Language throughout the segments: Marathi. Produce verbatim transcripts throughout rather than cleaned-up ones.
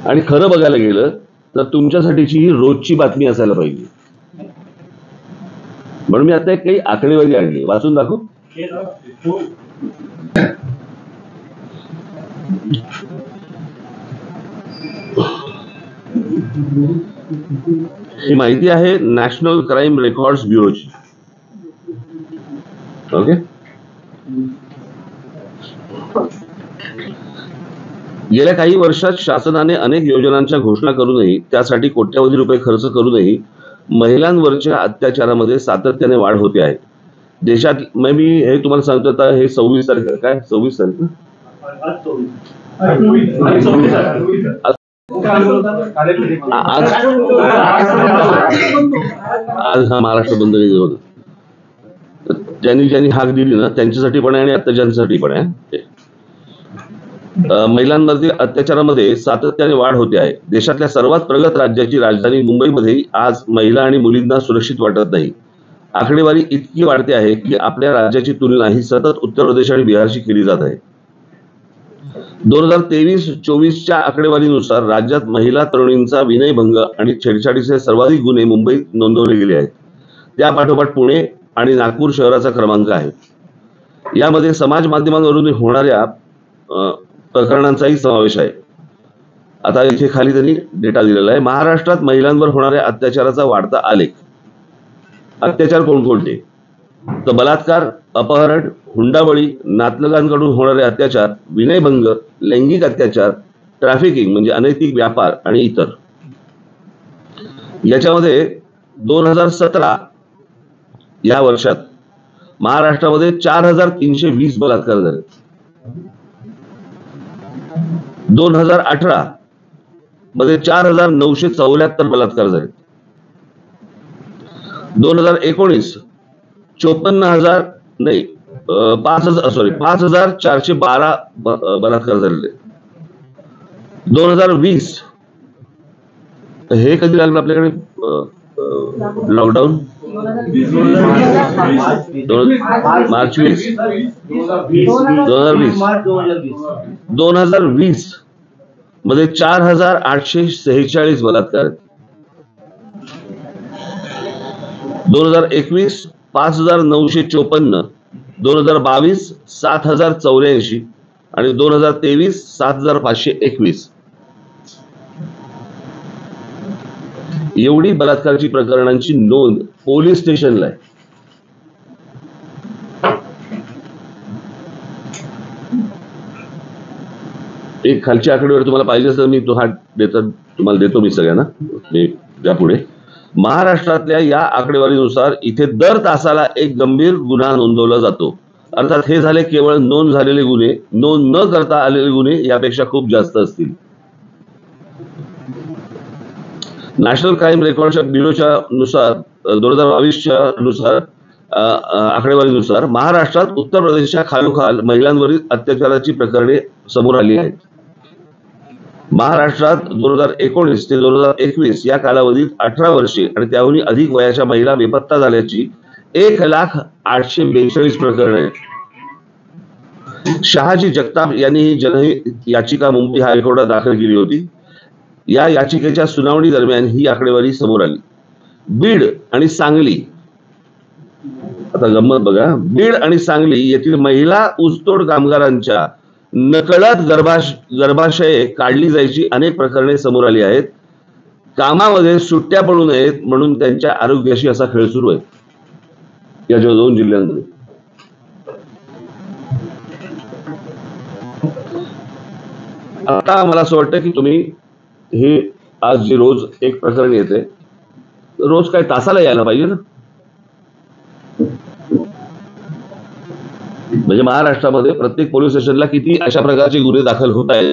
आणि खरं बघायला गेलं तर तुमच्यासाठीची ही रोजची बातमी असायला पाहिजे. म्हणून मी आता एक काही आकडेवारी आणली, वाचून दाखवू. ही माहिती आहे नॅशनल क्राईम रेकॉर्ड्स ब्युरोची. ओके, गेल्या काही वर्षात शासनाने अनेक योजनांच्या घोषणा करूनही त्यासाठी कोट्यवधी रुपये खर्च करूनही महिलांवरच्या अत्याचारामध्ये सातत्याने वाढ होते आहे. देशात मी हे तुम्हाला सांगतो आता, हे सव्वीस तारीख काय सव्वीस तारीख आज आज हा महाराष्ट्र बंद होता. ज्यांनी ज्यांनी हाक दिली ना त्यांच्यासाठी पण आहे आणि अत्याचारांसाठी पण आहे. महिलांवरील अत्याचारामध्ये सातत्याने वाढ होते आहे. देशातल्या सर्वात प्रगत राज्याची राजधानी मुंबईमध्ये आज महिला आणि मुलींना सुरक्षित वाटत नाही. आकडेवारी इतकी वाढते आहे की आपल्या राज्याची तुलना ही सतत उत्तर प्रदेश आणि बिहारशी केली जात आहे. दोन हजार तेवीस चोवीसच्या आकडेवारीनुसार राज्यात महिला तरुणींचा विनयभंग आणि छेडछाडीचे सर्वाधिक गुन्हे मुंबईत नोंदवले गेले आहेत. त्यापाठोपाठ पुणे आणि नागपूर शहराचा क्रमांक आहे. यामध्ये समाज माध्यमांवरून होणाऱ्या प्रकरणांचाही समावेश आहे. आता इथे खाली त्यांनी डेटा दिलेला आहे. महाराष्ट्रात महिलांवर होणाऱ्या अत्याचाराचा वाढता आलेख. अत्याचार कोणकोणते? तर बलात्कार, अपहरण, हुंडाबळी, नातलगांकडून होणारे अत्याचार, विनयभंग, लैंगिक अत्याचार, ट्रॅफिकिंग म्हणजे अनैतिक व्यापार आणि इतर. याच्यामध्ये दोन हजार सतरा या वर्षात महाराष्ट्रामध्ये चार हजार तीनशे वीस बलात्कार झाले. दोन हजार अठरा मध्ये चार हजार नऊशे चौऱ्याहत्तर बलात्कार झाले. दोन हजार एकोणीस चोपन्न हजार नाही पाच हजार सॉरी पाच हजार चारशे बारा बलात्कार झालेले. दोन हजार वीस हे कधी लागलं आपल्याकडे लॉकडाऊन? मार्च वीस दोन हजार वीस दोन हजार वीस मध्ये चार हजार आठशे सेहेचाळीस बलात्कार. दोन हजार एकवीस पाच हजार नऊशे चोपन्न, दोन हजार बावीस सात हजार चौऱ्याऐंशी आणि दोन हजार तेवीस सात हजार पाचशे एकवीस. एवढी बलात्काराची प्रकरणांची नोंद पोलीस स्टेशनला आहे. एक खालची आकडेवारी तुम्हाला पाहिजे असेल मी तो हा देतो तुम्हाला देतो मी सगळ्यांना मी त्यापुढे. महाराष्ट्रातल्या या आकडेवारीनुसार इथे दर तासाला एक गंभीर गुन्हा नोंदवला जातो. अर्थात हे झाले केवळ नोंद झालेले गुन्हे. नोंद न करता आलेले गुन्हे यापेक्षा खूप जास्त असतील. नॅशनल क्राईम रेकॉर्ड्स ब्युरोच्या नुसार दोन हजार बावीसच्या नुसार आकडेवारीनुसार महाराष्ट्रात उत्तर प्रदेशच्या खालोखाल महिलांवरील अत्याचाराची प्रकरणे समोर आली आहेत. महाराष्ट्रात दोन हजार एकोणीस ते दोन हजार एकवीस या कालावधीत अठरा वर्षे आणि त्याहून अधिक वयाच्या महिला बेपत्ता झाल्याची एक लाख आठशे बेचाळीस प्रकरणे आहेत. शहाजी जगताप यांनी ही जनहित याचिका मुंबई हायकोर्टात दाखल केली होती. या याचिकेच्या सुनावणी दरम्यान ही आकडेवारी समोर आली. बीड आणि सांगली, आता गंमत बघा, बीड आणि सांगली येथील महिला ऊसतोड कामगारांच्या नकळत गर्भाश गर्भाशये काढली जायची अनेक प्रकरणे समोर आली आहेत. कामामध्ये सुट्ट्या पडू नयेत म्हणून त्यांच्या आरोग्याशी असा खेळ सुरू आहे या दोन जिल्ह्यांमध्ये. आता मला असं वाटतं की तुम्ही हे आज जे रोज एक प्रकरण येते रोज काय तासाला यायला पाहिजे ना. म्हणजे महाराष्ट्रामध्ये प्रत्येक पोलीस स्टेशनला किती अशा प्रकारचे गुन्हे दाखल होत आहेत.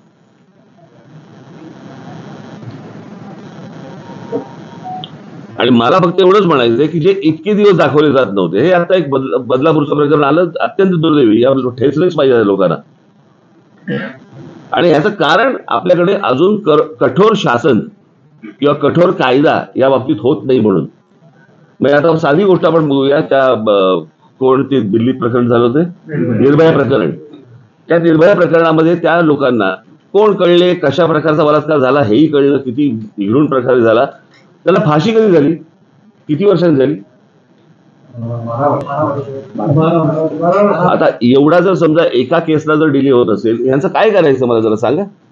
आणि मला फक्त एवढंच म्हणायचं की जे इतके दिवस दाखवले जात नव्हते, हे आता एक बदला बदलापूरचं प्रकरण आलं, अत्यंत दुर्दैवी. या ठेचलेच पाहिजे लोकांना. आणि याचं कारण आपल्याकडे अजून कठोर शासन किंवा कठोर कायदा या बाबतीत होत नाही म्हणून. म्हणजे आता साधी गोष्ट आपण बघूया. त्या कोणते दिल्लीत प्रकरण झालं होते, निर्भया प्रकरण. त्या निर्भया प्रकरणामध्ये त्या लोकांना कोण कळले, कशा प्रकारचा बलात्कार झाला हेही कळलं, किती निघडून प्रकारे झाला, त्याला फाशी कधी झाली, किती वर्षांनी झाली? आता एवढा जर समजा एका केसला जर डिले होत असेल, यांचं काय करायचं मला जरा सांगा.